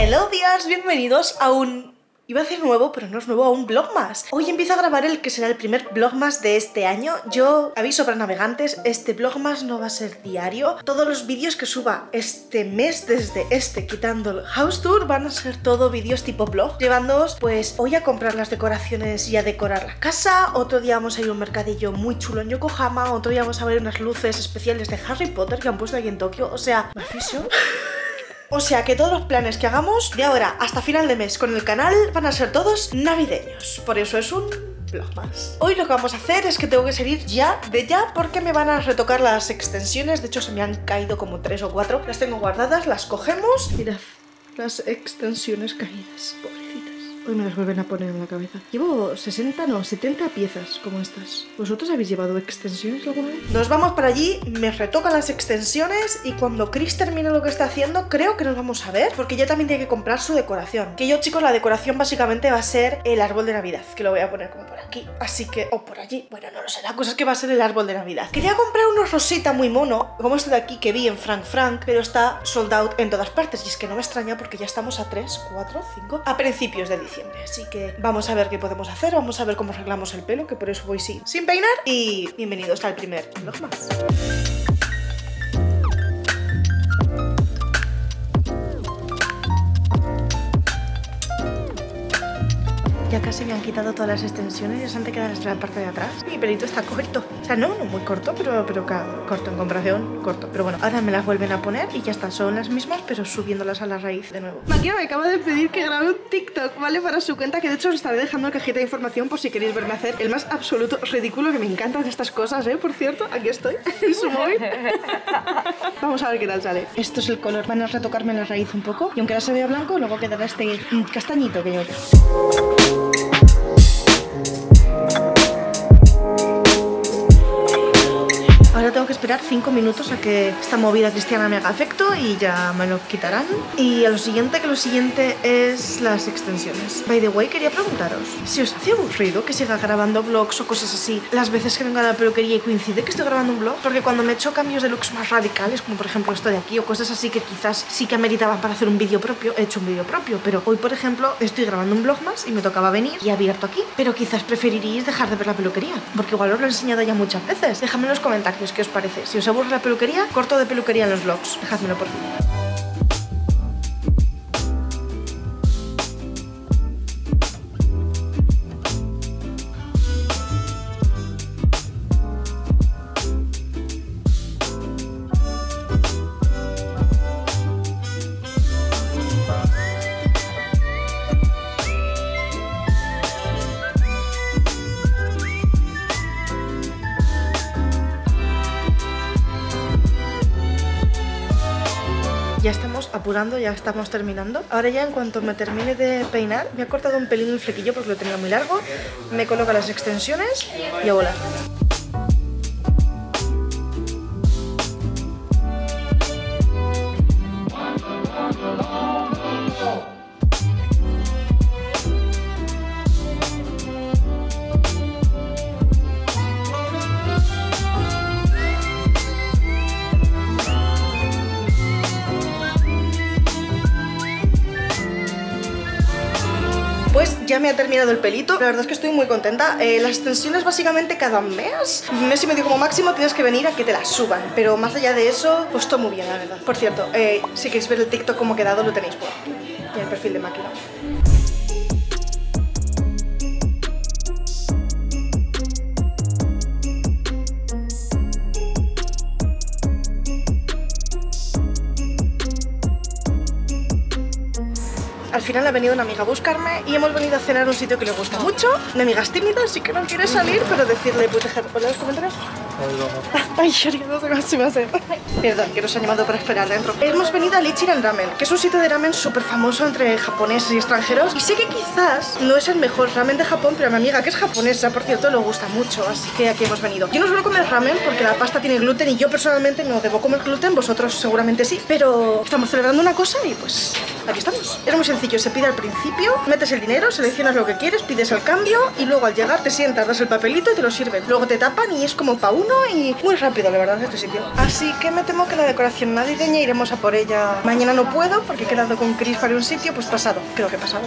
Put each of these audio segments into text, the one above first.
Hello días, bienvenidos a un... Iba a decir nuevo, pero no es nuevo, a un vlogmas. Hoy empiezo a grabar el que será el primer vlogmas de este año. Yo aviso para navegantes, este vlogmas no va a ser diario. Todos los vídeos que suba este mes, desde este, quitando el house tour, van a ser todo vídeos tipo vlog, llevándoos, pues, hoy a comprar las decoraciones y a decorar la casa. Otro día vamos a ir a un mercadillo muy chulo en Yokohama. Otro día vamos a ver unas luces especiales de Harry Potter que han puesto aquí en Tokio. O sea, me aficio. O sea que todos los planes que hagamos de ahora hasta final de mes con el canal van a ser todos navideños. Por eso es un vlogmas. Hoy lo que vamos a hacer es que tengo que salir ya, porque me van a retocar las extensiones. De hecho se me han caído como 3 o 4. Las tengo guardadas, las cogemos. Mirad, las extensiones caídas, pobrecitas. Hoy me las vuelven a poner en la cabeza. Llevo 70 piezas como estas. ¿Vosotros habéis llevado extensiones alguna vez? Nos vamos para allí, me retocan las extensiones y cuando Chris termine lo que está haciendo, creo que nos vamos a ver, porque ella también tiene que comprar su decoración. Que yo, chicos, la decoración básicamente va a ser el árbol de Navidad, que lo voy a poner como por aquí. Así que, o por allí, bueno, no lo sé, la cosa es que va a ser el árbol de Navidad. Quería comprar unos rosita muy mono, como este de aquí que vi en Frank, pero está sold out en todas partes. Y es que no me extraña porque ya estamos a 3, 4, 5, a principios de diciembre. Así que vamos a ver qué podemos hacer, vamos a ver cómo arreglamos el pelo, que por eso voy sin peinar. Y bienvenidos al primer vlogmas. Ya casi me han quitado todas las extensiones, ya se han quedado en la parte de atrás. Mi pelito está corto, o sea, no muy corto, pero corto en comparación, corto. Pero bueno, ahora me las vuelven a poner y ya está, son las mismas, pero subiéndolas a la raíz de nuevo. Maquia me acaba de pedir que grabe un TikTok, ¿vale? Para su cuenta, que de hecho os estaré dejando en cajita de información por si queréis verme hacer el más absoluto ridículo, que me encantan estas cosas, ¿eh? Por cierto, aquí estoy, en su móvil. Vamos a ver qué tal sale. Esto es el color, van a retocarme la raíz un poco y aunque ahora se vea blanco, luego quedará este castañito que yo tengo. Ahora tengo que esperar 5 minutos a que esta movida cristiana me haga efecto y ya me lo quitarán. Y a lo siguiente es las extensiones. By the way, quería preguntaros si os hace aburrido que siga grabando vlogs o cosas así las veces que venga a la peluquería y coincide que estoy grabando un vlog, porque cuando me he hecho cambios de looks más radicales, como por ejemplo esto de aquí o cosas así que quizás sí que ameritaban para hacer un vídeo propio, he hecho un vídeo propio, pero hoy por ejemplo estoy grabando un vlog más y me tocaba venir y he abierto aquí, pero quizás preferiríais dejar de ver la peluquería, porque igual os lo he enseñado ya muchas veces. Dejadme en los comentarios qué os parece. Si os aburre la peluquería, corto de peluquería en los vlogs. Dejádmelo por fin. Ya estamos apurando, ya estamos terminando. Ahora ya en cuanto me termine de peinar, me he cortado un pelín el flequillo porque lo tenía muy largo. Me coloco las extensiones y a volar. Pues ya me ha terminado el pelito, la verdad es que estoy muy contenta. Las extensiones básicamente cada mes y medio como máximo tienes que venir a que te las suban, pero más allá de eso, pues todo muy bien, la verdad. Por cierto, si queréis ver el TikTok cómo ha quedado, lo tenéis por aquí, en el perfil de Máquina. Al final ha venido una amiga a buscarme y hemos venido a cenar a un sitio que le gusta mucho. Mi amiga es tímida, así que no quiere salir, pero decirle, ¿puedes dejar por los comentarios? Ay, no sé cómo se va a hacer. Perdón, que nos ha llamado para esperar dentro. Hemos venido a Ichiran Ramen, que es un sitio de ramen súper famoso entre japoneses y extranjeros. Y sé que quizás no es el mejor ramen de Japón, pero a mi amiga, que es japonesa, por cierto, le gusta mucho. Así que aquí hemos venido. Yo no suelo comer ramen porque la pasta tiene gluten y yo personalmente no debo comer gluten. Vosotros seguramente sí. Pero estamos celebrando una cosa y pues aquí estamos. Es muy sencillo, se pide al principio, metes el dinero, seleccionas lo que quieres, pides el cambio y luego al llegar te sientas, das el papelito y te lo sirven. Luego te tapan y es como pa' uno y muy rápido, la verdad, este sitio. Así que me temo que la decoración navideña iremos a por ella. Mañana no puedo porque he quedado con Chris para un sitio, pues pasado, creo que pasado.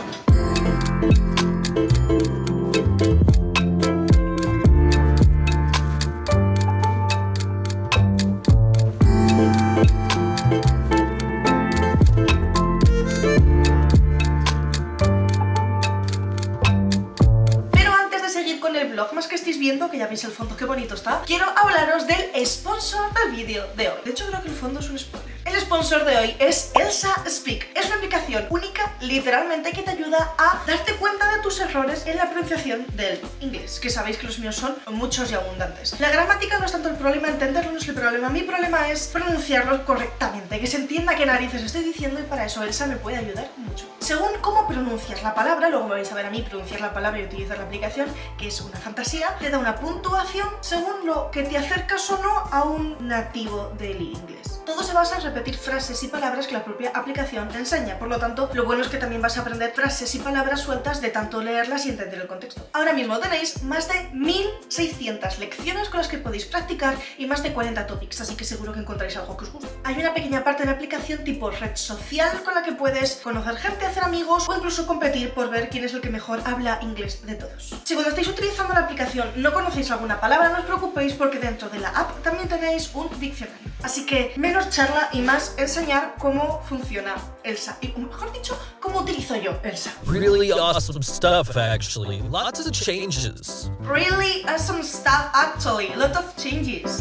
Más que estéis viendo, que ya veis el fondo, qué bonito está, quiero hablaros del sponsor del vídeo de hoy. De hecho, creo que el fondo es un spoiler. El sponsor de hoy es Elsa Speak. Es una aplicación única, literalmente, que te ayuda a darte cuenta de tus errores en la pronunciación del inglés, que sabéis que los míos son muchos y abundantes. La gramática no es tanto el problema, entenderlo no es el problema. Mi problema es pronunciarlo correctamente, que se entienda qué narices estoy diciendo, y para eso Elsa me puede ayudar mucho. Según cómo pronuncias la palabra, luego me vais a ver a mí pronunciar la palabra y utilizar la aplicación, que es una fantasía, te da una puntuación según lo que te acercas o no a un nativo del inglés. Todo se basa en repetir frases y palabras que la propia aplicación te enseña. Por lo tanto, lo bueno es que también vas a aprender frases y palabras sueltas de tanto leerlas y entender el contexto. Ahora mismo tenéis más de 1600 lecciones con las que podéis practicar y más de 40 topics, así que seguro que encontráis algo que os guste. Hay una pequeña parte de la aplicación tipo red social con la que puedes conocer gente, hacer amigos o incluso competir por ver quién es el que mejor habla inglés de todos. Si cuando estáis utilizando la aplicación no conocéis alguna palabra, no os preocupéis porque dentro de la app también tenéis un diccionario. Así que menos charla y más enseñar cómo funciona Elsa. Y mejor dicho, cómo utilizo yo Elsa. Really awesome stuff, actually. Lots of changes. Really awesome stuff, actually. A lot of changes.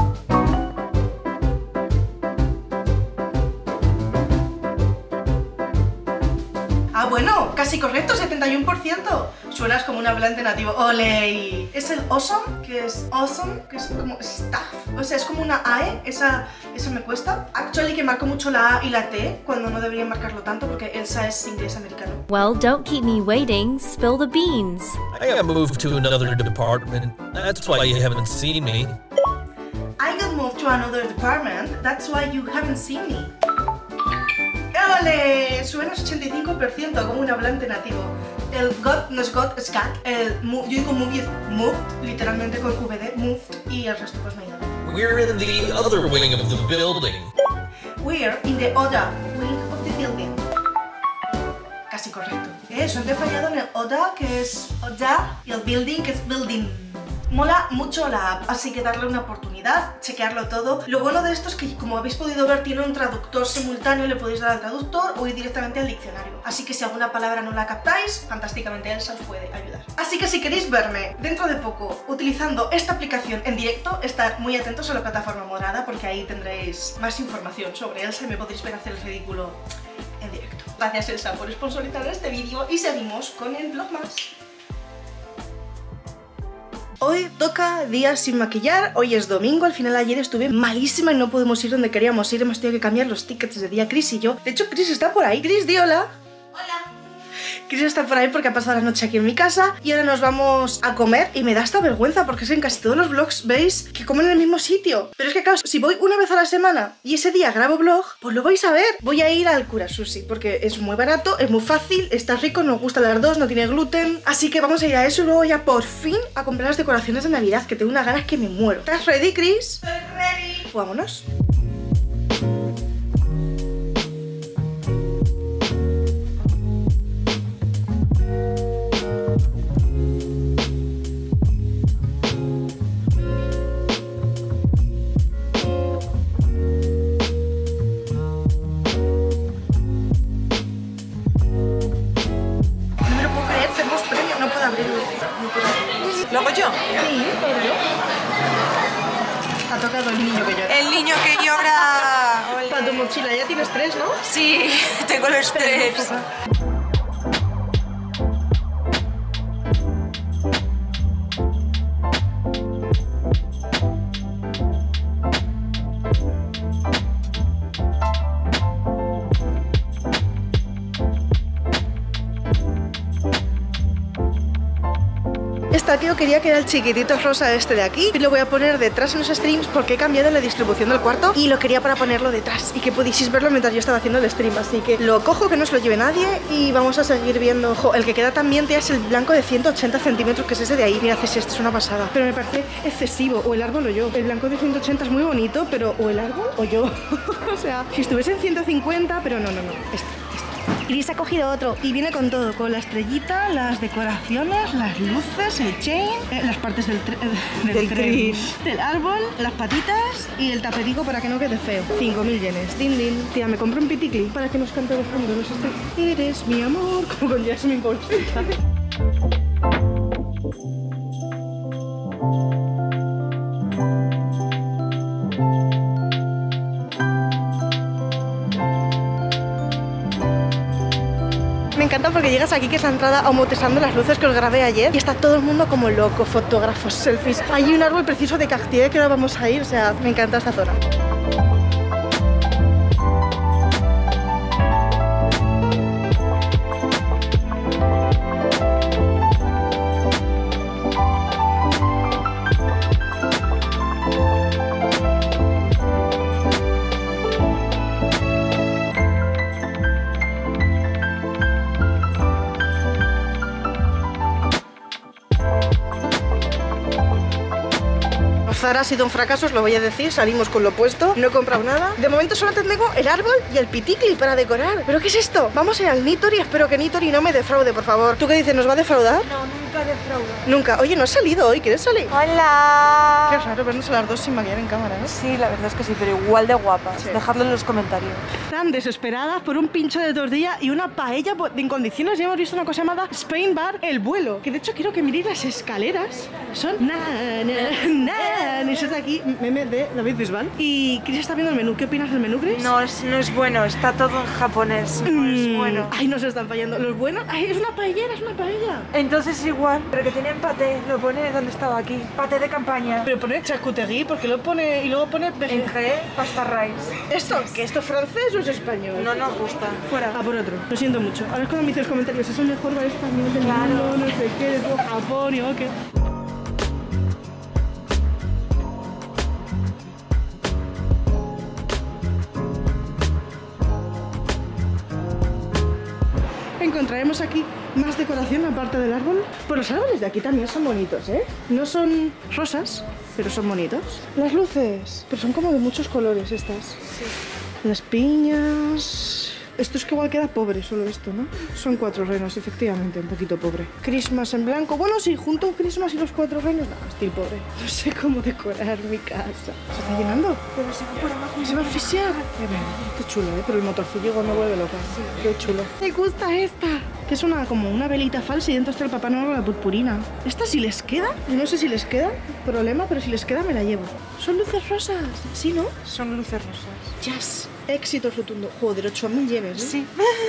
Ah, bueno, casi correcto, 71%. Suenas como un hablante nativo. ¡Ole! Es el awesome, que es como stuff. O sea, es como una AE, esa me cuesta. Actually, que marco mucho la A y la T cuando no debería marcarlo tanto porque Elsa es inglés americano. Well, don't keep me waiting. Spill the beans. I got moved to another department. That's why you haven't seen me. I got moved to another department. That's why you haven't seen me. ¡Ole! Suenas 85% como un hablante nativo. El got no es got, es cat. Yo digo moved, moved, literalmente con VD, moved, y el resto pues me ha ido. We're in the other wing of the building. We're in the other wing of the building. Casi correcto. Solo he fallado en el other, que es other, y el building, que es building. Mola mucho la app, así que darle una oportunidad, chequearlo todo. Lo bueno de esto es que, como habéis podido ver, tiene un traductor simultáneo, le podéis dar al traductor o ir directamente al diccionario. Así que si alguna palabra no la captáis, fantásticamente Elsa os puede ayudar. Así que si queréis verme dentro de poco utilizando esta aplicación en directo, estar muy atentos a la plataforma morada porque ahí tendréis más información sobre Elsa y me podréis ver hacer el ridículo en directo. Gracias Elsa por sponsorizar este vídeo y seguimos con el vlogmas. Hoy toca día sin maquillar, hoy es domingo, al final ayer estuve malísima y no podemos ir donde queríamos ir, hemos tenido que cambiar los tickets de día Chris y yo. De hecho, Chris está por ahí. Chris, di hola. Hola. Chris está por ahí porque ha pasado la noche aquí en mi casa y ahora nos vamos a comer y me da esta vergüenza porque es que en casi todos los vlogs veis que comen en el mismo sitio. Pero es que claro, si voy una vez a la semana y ese día grabo vlog, pues lo vais a ver. Voy a ir al Kura Sushi porque es muy barato, es muy fácil, está rico, nos gusta las dos, no tiene gluten. Así que vamos a ir a eso y luego ya por fin a comprar las decoraciones de Navidad, que tengo unas ganas que me muero. ¿Estás ready, Chris? Estoy ready. Pues vámonos. ¿Lo hago yo? Sí, pero yo. Ha tocado el niño que llora. El niño que llora. Para tu mochila, ya tienes 3, ¿no? Sí, tengo los 3. Esta patio quería que era el chiquitito rosa este de aquí y lo voy a poner detrás en los streams porque he cambiado la distribución del cuarto y lo quería para ponerlo detrás y que pudieseis verlo mientras yo estaba haciendo el stream. Así que lo cojo, que no se lo lleve nadie y vamos a seguir viendo. Ojo, el que queda también, tía, es el blanco de 180 centímetros, que es ese de ahí. Mira, haces esto, es una pasada. Pero me parece excesivo, o el árbol o yo. El blanco de 180 es muy bonito, pero o el árbol o yo. O sea, si estuviese en 150, pero no. Este. Iris ha cogido otro y viene con todo, con la estrellita, las decoraciones, las luces, el chain, las partes del tren, del árbol, las patitas y el tapetico para que no quede feo. 5.000 yenes. Din din. Tía, me compré un piticli para que nos cante de fondo. No sé si eres mi amor, como con Jasmine Bolsita. Me encanta porque llegas aquí, que es la entrada a Omotesando, las luces que os grabé ayer, y está todo el mundo como loco, fotógrafos, selfies. Hay un árbol preciso de Cartier que ahora vamos a ir, o sea, me encanta esta zona. Zara ha sido un fracaso, os lo voy a decir, salimos con lo opuesto, no he comprado nada. De momento solo tengo el árbol y el piticli para decorar. ¿Pero qué es esto? Vamos a ir al Nitori, espero que Nitori no me defraude, por favor. ¿Tú qué dices? ¿Nos va a defraudar? No, nunca defrauda. Nunca. Oye, no has salido hoy, ¿quieres salir? Hola. Qué raro vernos a las dos sin maquillar en cámara, ¿no? Sí, la verdad es que sí, pero igual de guapas. Sí. Dejadlo en los comentarios. Están desesperadas por un pincho de tortilla y una paella en condiciones. Ya hemos visto una cosa llamada Spain Bar, el vuelo. Que de hecho quiero que miréis las escaleras. Son eso es de aquí, meme de David Bisbal. Y Chris está viendo el menú. ¿Qué opinas del menú, Chris? No es bueno, está todo en japonés. No es bueno. Ay, nos están fallando. Los buenos. Ay, es una paellera, es una paella. Entonces igual, pero que tiene empate, lo pone donde estaba aquí. Paté de campaña. Pero pone charcuterie, porque lo pone y luego pone Entre pasta rice. ¿Esto? ¿Que esto es francés o es español? No nos gusta. Fuera. Ah, por otro. Lo siento mucho. A ver cuando me dice los comentarios, es el mejor bar español del mundo, no sé qué, de todo Japón y ok. Encontraremos aquí más decoración aparte del árbol. Pues los árboles de aquí también son bonitos, ¿eh? No son rosas, pero son bonitos. Las luces, pero son como de muchos colores estas. Sí. Las piñas. Esto es que igual queda pobre, solo esto, ¿no? Son 4 renos, efectivamente, un poquito pobre. Christmas en blanco. Bueno, sí, junto Christmas y los 4 renos, nada, estoy pobre. No sé cómo decorar mi casa. ¿Se está llenando? Pero se va por abajo. ¿Se va a asfixiar? Qué chulo, ¿eh? Pero el motorcillo igual me vuelve loca. Sí, qué chulo. Me gusta esta. Que es como una velita falsa y dentro está el Papá Noel con la purpurina. Esta si les queda, yo no sé si les queda, problema, pero si les queda me la llevo. Son luces rosas, ¿sí, no? Son luces rosas. Yes. Éxito rotundo. Joder, 8.000 yenes, ¿eh? Sí.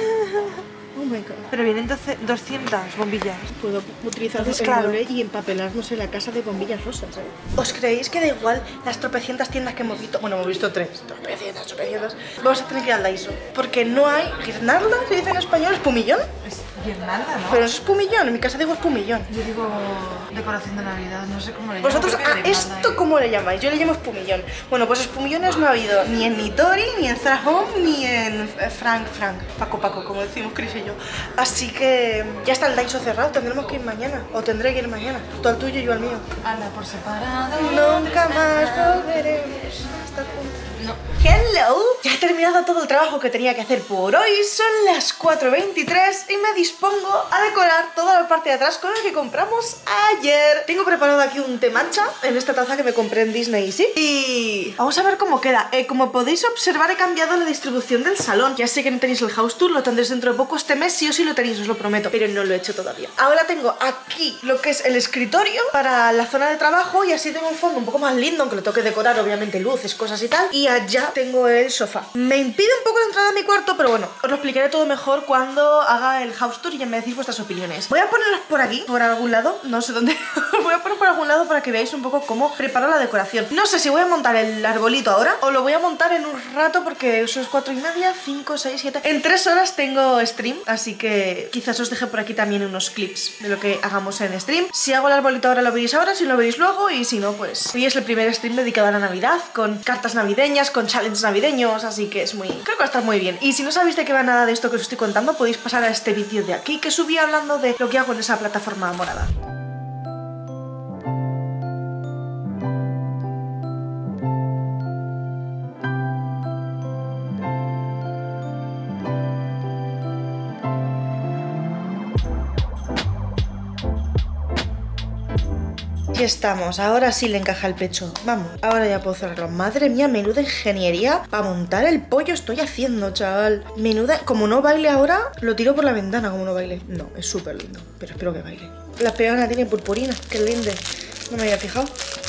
Oh my god. Pero vienen 200 bombillas. Puedo utilizar Entonces, el claro. mueble y empapelarnos en la casa de bombillas rosas, ¿eh? ¿Os creéis que da igual las tropecientas tiendas que hemos visto? Bueno, hemos visto 3. Tropecientas. Vamos a tener que ir al Daiso. Porque no hay guirnalda, se dice en español, espumillón. Es guirnalda, ¿no? Pero no es espumillón, en mi casa digo espumillón. Yo digo decoración de Navidad, no sé cómo le llaman. ¿Vosotros Creo que a guirnalda, esto ¿eh? cómo le llamáis? Yo le llamo espumillón. Bueno, pues espumillones no ha habido ni en Nitori, ni en Zara Home, ni en Frank. Paco, como decimos Chris y yo. Así que ya está el Daiso cerrado, tendremos que ir mañana. O tendré que ir mañana. Tú al tuyo y yo al mío. Anda, por separado. Nunca más volveremos a estar juntos. No. Hello, ya he terminado todo el trabajo que tenía que hacer por hoy. Son las 4:23 y me dispongo a decorar toda la parte de atrás con el que compramos ayer. Tengo preparado aquí un té matcha en esta taza que me compré en Disney Easy. Y vamos a ver cómo queda. Como podéis observar, he cambiado la distribución del salón. Ya sé que no tenéis el house tour, lo tendréis dentro de poco este mes, sí o sí lo tenéis, os lo prometo, pero no lo he hecho todavía. Ahora tengo aquí lo que es el escritorio para la zona de trabajo y así tengo un fondo un poco más lindo, aunque lo tengo que decorar, obviamente, luces, cosas cosas y tal. Y allá tengo el sofá. Me impide un poco la entrada a mi cuarto, pero bueno, os lo explicaré todo mejor cuando haga el house tour y ya me decís vuestras opiniones. Voy a ponerlas por aquí, por algún lado, no sé dónde. Voy a poner por algún lado para que veáis un poco cómo preparo la decoración. No sé si voy a montar el arbolito ahora o lo voy a montar en un rato porque eso es 4:30, 5, 6, 7. En 3 horas tengo stream, así que quizás os deje por aquí también unos clips de lo que hagamos en stream. Si hago el arbolito ahora lo veréis ahora, si lo veréis luego, y si no, pues hoy es el primer stream dedicado a la Navidad, con cartas navideñas, con challenges navideños, así que es muy... creo que va a estar muy bien. Y si no sabéis de qué va nada de esto que os estoy contando, podéis pasar a este vídeo de aquí que subí hablando de lo que hago en esa plataforma morada. Aquí estamos, ahora sí le encaja el pecho. Vamos, ahora ya puedo cerrarlo. Madre mía, menuda ingeniería para montar el pollo estoy haciendo, chaval. Menuda, como no baile ahora, lo tiro por la ventana como no baile. No, es súper lindo, pero espero que baile. La peana tiene purpurina, qué linda. No me había fijado.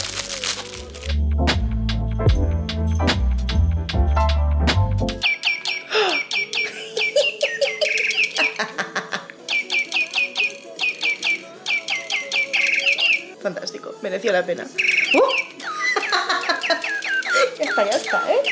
Fantástico, mereció la pena. Ya está, ¿eh?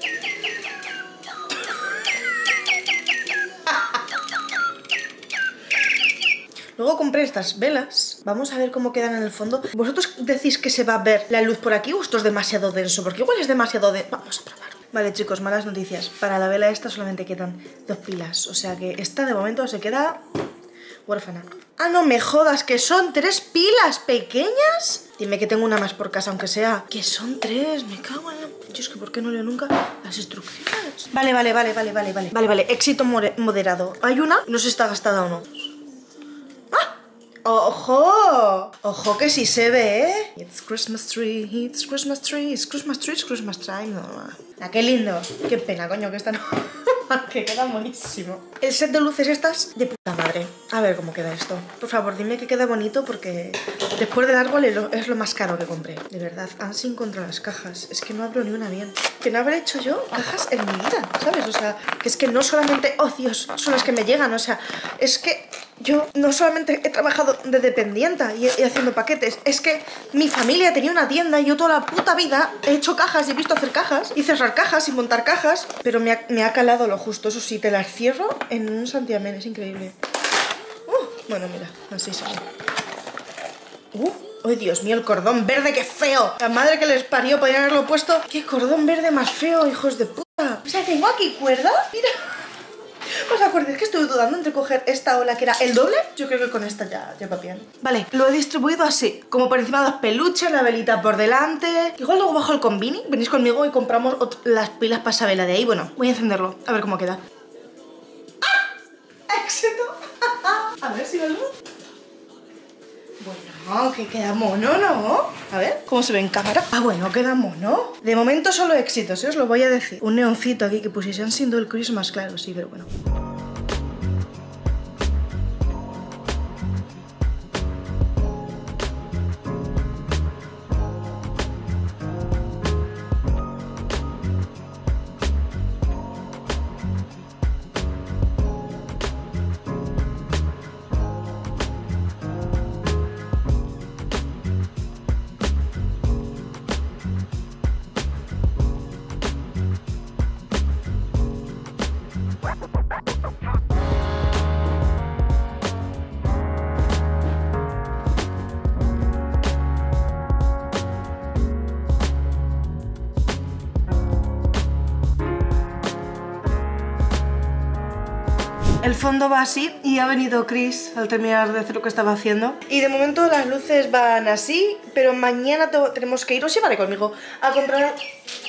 Luego compré estas velas. Vamos a ver cómo quedan en el fondo. ¿Vosotros decís que se va a ver la luz por aquí o esto es demasiado denso? Porque igual es demasiado denso. Vamos a probar. Vale, chicos, malas noticias. Para la vela esta solamente quedan 2 pilas. O sea que esta de momento se queda... huérfana. Ah, no me jodas, que son 3 pilas pequeñas. Dime que tengo una más por casa, aunque sea. Que son 3, me cago en la... Yo es que ¿por qué no leo nunca las instrucciones? Vale, éxito moderado. Hay una, no sé si está gastada o no. ¡Ah! ¡Ojo! Ojo que sí se ve, ¿eh? It's Christmas tree, it's Christmas tree, it's Christmas tree, it's Christmas time. No. Ah, qué lindo. Qué pena, coño, que esta no... que queda buenísimo. El set de luces estas de puta madre. A ver cómo queda esto. Por favor, dime que queda bonito porque después del árbol es lo más caro que compré. De verdad, Anshin contra las cajas. Es que no abro ni una bien. Que no habré hecho yo cajas en mi vida, ¿sabes? O sea, que es que no solamente, oh Dios, son las que me llegan. O sea, es que yo no solamente he trabajado de dependienta y haciendo paquetes. Es que mi familia tenía una tienda y yo toda la puta vida he hecho cajas y he visto hacer cajas y cerrar cajas y montar cajas. Pero me ha calado lo justo. Eso sí, te las cierro en un santiamén. Es increíble. Bueno, mira, así sale. ¡Ay, Dios mío, el cordón verde, qué feo! La madre que les parió, podrían haberlo puesto. ¡Qué cordón verde más feo, hijos de puta! O sea, tengo aquí cuerda. Mira. ¿Os acordáis que estuve dudando entre coger esta o la que era el doble? Yo creo que con esta ya va bien. Vale, lo he distribuido así. Como por encima de los peluches, la velita por delante. Igual luego bajo el convini. Venís conmigo y compramos las pilas para esa vela de ahí. Bueno, voy a encenderlo. A ver cómo queda. ¡Ah! ¡Éxito! A ver si lo vemos. Bueno, que queda mono, ¿no? A ver, ¿cómo se ve en cámara? Ah, bueno, queda mono. De momento solo éxitos, os lo voy a decir. Un neoncito aquí que pusiesen siendo el Christmas, claro, sí, pero bueno. El fondo va así y ha venido Chris al terminar de hacer lo que estaba haciendo. Y de momento las luces van así, pero mañana tenemos que ir, o si vale conmigo, a comprar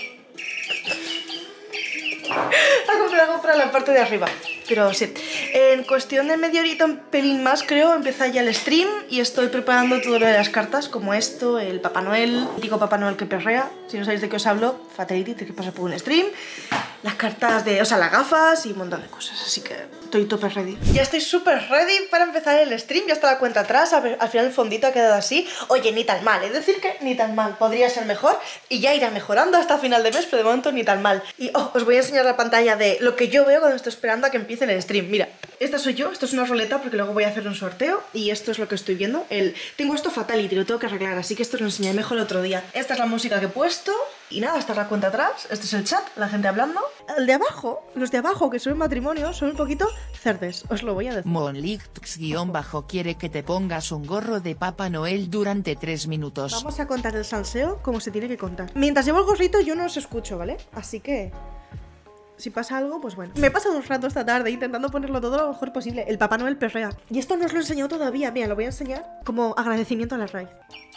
la parte de arriba. Pero sí, en cuestión de media horita, un pelín más creo, empieza ya el stream y estoy preparando todo lo de las cartas, como esto, el Papá Noel, el típico Papá Noel que perrea. Si no sabéis de qué os hablo, Fatality, tenéis que pasar por un stream. las cartas de... o sea, las gafas y un montón de cosas. Así que estoy súper ready. Ya estoy súper ready para empezar el stream. Ya está la cuenta atrás. Al final el fondito ha quedado así. Oye, ni tan mal. Es decir que ni tan mal. Podría ser mejor y ya irá mejorando hasta final de mes, pero de momento ni tan mal. Y os voy a enseñar la pantalla de lo que yo veo cuando estoy esperando a que empiece el stream. Mira, esta soy yo. Esto es una ruleta porque luego voy a hacer un sorteo. Y esto es lo que estoy viendo. Tengo esto Fatality, lo tengo que arreglar. Así que esto lo enseñaré mejor el otro día. Esta es la música que he puesto. Y nada, esta es la cuenta atrás. Este es el chat, la gente hablando. El de abajo, los de abajo que son en matrimonio, son un poquito cerdes. Os lo voy a decir. Monlix- quiere que te pongas un gorro de Papá Noel durante 3 minutos. Vamos a contar el salseo como se tiene que contar. Mientras llevo el gorrito yo no os escucho, ¿vale? Así que... si pasa algo, pues bueno. Me he pasado un rato esta tarde intentando ponerlo todo lo mejor posible. El Papá Noel perrea. Y esto no os lo he enseñado todavía. Mira, lo voy a enseñar como agradecimiento a la raíz.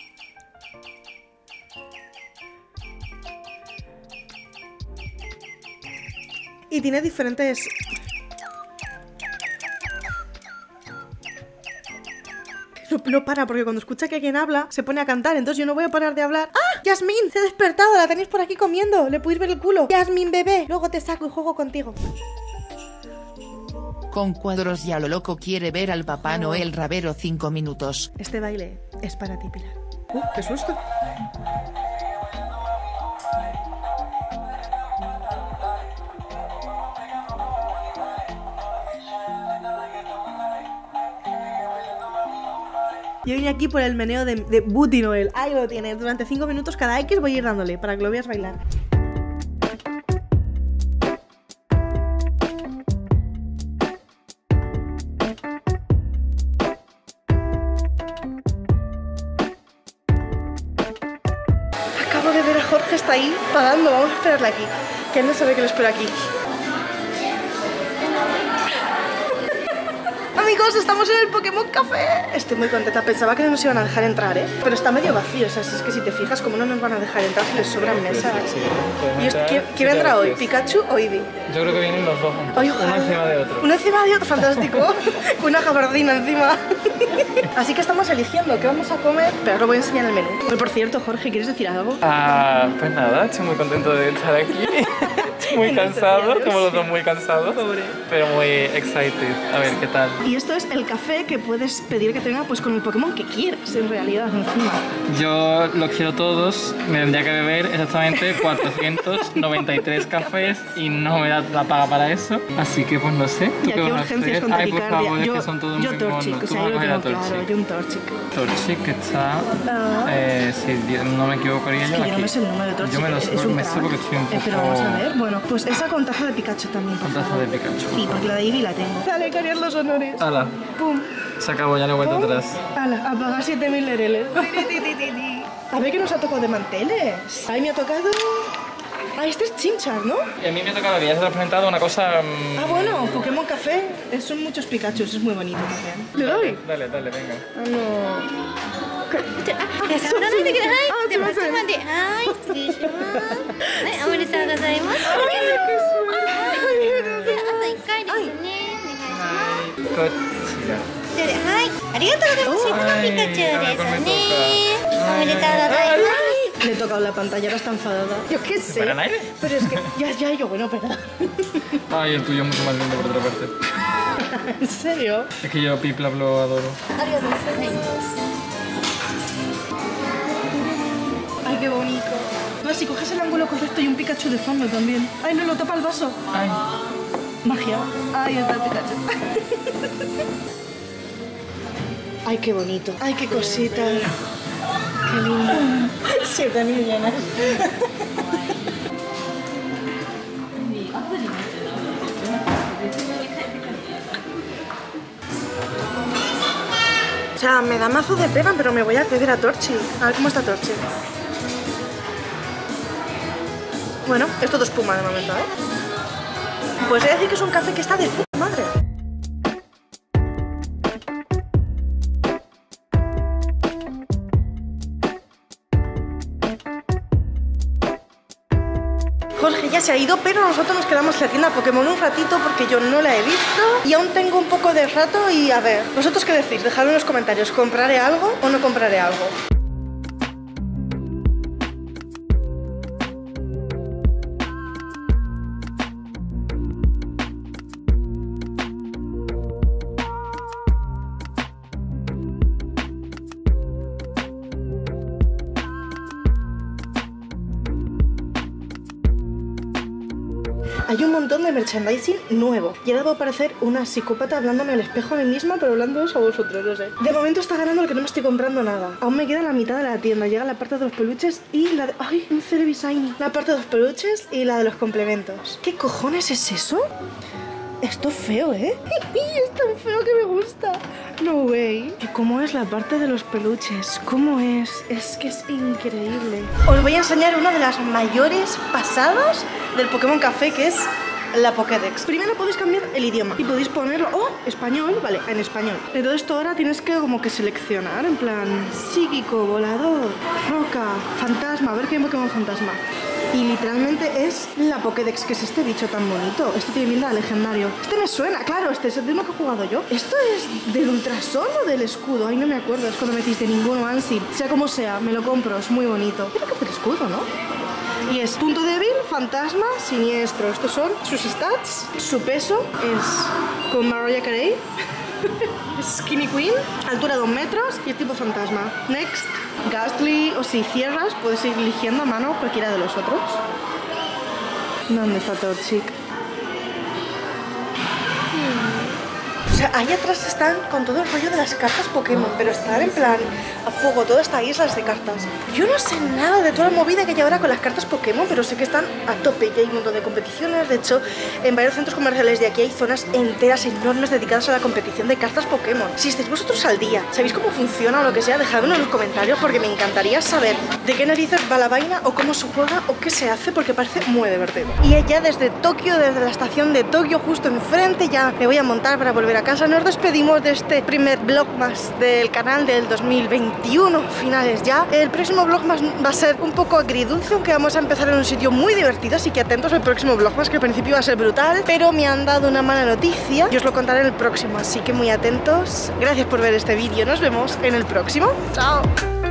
Y tiene diferentes... No para, porque cuando escucha que alguien habla, se pone a cantar, entonces yo no voy a parar de hablar. ¡Ah! ¡Yasmín! Se ha despertado, la tenéis por aquí comiendo. Le podéis ver el culo. ¡Yasmín, bebé! Luego te saco y juego contigo. Con cuadros y a lo loco quiere ver al Papá Noel rabero 5 minutos. Este baile es para ti, Pilar. ¡Qué susto! Yo vine aquí por el meneo de Booty Noel. Ahí lo tienes. Durante 5 minutos cada X voy a ir dándole para que lo veas bailar. Acabo de ver a Jorge, está ahí pagando. Vamos a esperarle aquí. Que él no sabe que lo espero aquí. Amigos, estamos en el Pokémon Café. Estoy muy contenta, pensaba que no nos iban a dejar entrar, ¿eh? Pero está medio vacío, o sea, si es que si te fijas, como no nos van a dejar entrar si les sobran mesas. ¿Y quién vendrá hoy? ¿Pikachu o Eevee? Yo creo que vienen los dos juntos, Ay, uno encima de otro. Uno encima de otro, fantástico. Con una gabardina encima. Así que estamos eligiendo qué vamos a comer, pero os lo voy a enseñar el menú. Pero por cierto, Jorge, ¿quieres decir algo? Pues nada, estoy muy contento de estar aquí. Estoy muy cansado, como los dos muy cansados. Pobre. Pero muy excited, a ver qué tal. Y esto es el café que puedes pedir que tenga pues con el Pokémon que quieras, en realidad, encima. Yo los quiero todos, me tendría que beber exactamente 493 cafés y no me da la paga para eso. Así que pues no sé. ¿Tú Y qué aquí vas a urgencias hacer? con Ay, por taquicardia. favor, es que son todos yo muy Torchic, monos. o Tú sea, vas a yo lo coger a tengo claro, Torchic. yo un Torchic. Torchic que está... No. si no me equivocaría Es yo que aquí. yo no me sé el número de Torchic, Yo me lo es sé, un me sé crack. porque estoy un poco... Pero vamos a ver, bueno, pues esa con taza de Pikachu también, por Con taza favor. de Pikachu. Sí, porque la de Eevee la tengo. Dale, que harías los honores. Hala, Pum. se acabó, ya no he vuelto Pum. atrás. Ala, a pagar 7.000 lereles. A ver qué nos ha tocado de manteles. Ay, me ha tocado... Ah, este es Chimchar, ¿no? Y a mí me ha tocado que ya se te ha presentado una cosa... Ah, bueno, Pokémon Café. Son muchos Pikachus, es muy bonito también. ¿Le doy? Dale, dale, venga. Ah, no. 皆さん占ってください。では、 すいませんまで、はい、失礼します。はい、おめでとうございます。じゃあ、あと1回ですね。お願いします。 こちら。 じゃあ、はい、ありがとうございます。シェフのピカチュウですね。おめでとうございます。 Le he tocado la pantalla, ahora está enfadada. Yo qué sé. ¿Para el aire? Pero es que... Ya, yo, bueno, perdón. Ay, el tuyo es mucho más lindo por otra parte. ¿En serio? Es que yo a Pipla lo adoro. ありがとうございます。 Ay, qué bonito. No, si coges el ángulo correcto y un Pikachu de fondo también. Ay, no, lo tapa el vaso. Ay. Magia. Ay, está el Pikachu. Ay, qué bonito. Ay, qué cosita. Qué lindo. 7.000 yenas. O sea, me da mazo de pena, pero me voy a acceder a Torchic. A ver cómo está Torchic. Bueno, es todo espuma de momento, ¿eh? Pues he de decir que es un café que está de puta madre. Jorge ya se ha ido, pero nosotros nos quedamos en la tienda Pokémon un ratito porque yo no la he visto y aún tengo un poco de rato y a ver, ¿vosotros qué decís? Dejadme en los comentarios, ¿compraré algo o no compraré algo? hay un montón de merchandising nuevo. Y ahora debo parecer una psicópata hablándome al espejo a mí misma, pero hablándoos a vosotros, no sé. De momento está ganando el que no me estoy comprando nada. Aún me queda la mitad de la tienda. Llega la parte de los peluches y la de... ¡Ay! Un Celebisigny. La parte de los peluches y la de los complementos. ¿Qué cojones es eso? Esto es feo, ¿eh? Es tan feo que me gusta. No way. ¿Y cómo es la parte de los peluches? ¿Cómo es? Es que es increíble. Os voy a enseñar una de las mayores pasadas del Pokémon Café, que es la Pokédex. Primero podéis cambiar el idioma y podéis ponerlo, español, vale, en español. Entonces esto ahora tienes que como que seleccionar, en plan, psíquico, volador, roca, fantasma, a ver qué hay Pokémon fantasma. Y literalmente es la Pokédex, que es este bicho tan bonito. Esto tiene pinta de legendario. Este me suena, claro, este es el mismo que he jugado yo. ¿Esto es del Ultrason o del escudo? Ay, no me acuerdo, es cuando metiste ninguno, Ansip. Sea como sea, me lo compro, es muy bonito. Creo que es del escudo, ¿no? Y es punto débil, fantasma, siniestro. Estos son sus stats. Su peso es con Mariah Carey. Skinny Queen, altura 2 metros y es tipo fantasma. Next, Ghastly, o si cierras puedes ir eligiendo a mano cualquiera de los otros. ¿Dónde está Torchic? O sea, ahí atrás están con todo el rollo de las cartas Pokémon, pero están en plan a fuego, todas estas islas de cartas. Yo no sé nada de toda la movida que hay ahora con las cartas Pokémon, pero sé que están a tope y hay un montón de competiciones. De hecho, en varios centros comerciales de aquí hay zonas enteras enormes dedicadas a la competición de cartas Pokémon. Si estáis vosotros al día, sabéis cómo funciona o lo que sea, dejadmelo en los comentarios porque me encantaría saber de qué narices va la vaina o cómo se juega o qué se hace, porque parece muy divertido. Y allá desde Tokio, desde la estación de Tokio justo enfrente, ya me voy a montar para volver a casa. Nos despedimos de este primer vlogmas del canal del 2021, finales ya. El próximo vlogmas va a ser un poco agridulce, aunque vamos a empezar en un sitio muy divertido, así que atentos al próximo vlogmas, que al principio va a ser brutal, pero me han dado una mala noticia y os lo contaré en el próximo, así que muy atentos. Gracias por ver este vídeo, nos vemos en el próximo. ¡Chao!